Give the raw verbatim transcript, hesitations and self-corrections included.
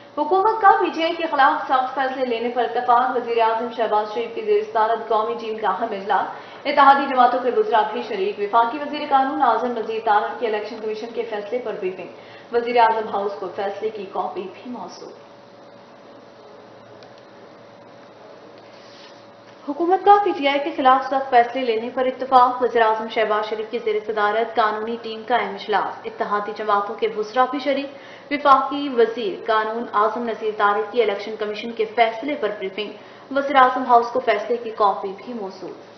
हुकूमत का पीटीआई के खिलाफ सख्त फैसले लेने पर इत्तेफाक। वजीर आजम शहबाज शरीफ की जेर सदारत कौमी टीम का अहम इजलास। इत्तेहादी जमातों के वज़रा भी शरीक। विफाकी वजीर कानून आजम नज़ीर तारड़ की इलेक्शन कमीशन के फैसले पर ब्रीफिंग। वजीर आजम हाउस को फैसले की कॉपी भी मौसूल। हुकूमत का पीटीआई के खिलाफ सख्त फैसले लेने पर इत्तेफाक। वज़ीर आज़म शहबाज शरीफ की जेर सदारत कानूनी टीम का अहम इजलास। इत्तेहादी जमातों के वज़रा भी शरीक। विफाकी वजीर कानून आजम नज़ीर तारड़ की इलेक्शन कमीशन के फैसले पर ब्रीफिंग। वज़ीर आज़म हाउस को फैसले की कॉपी भी मौसूल।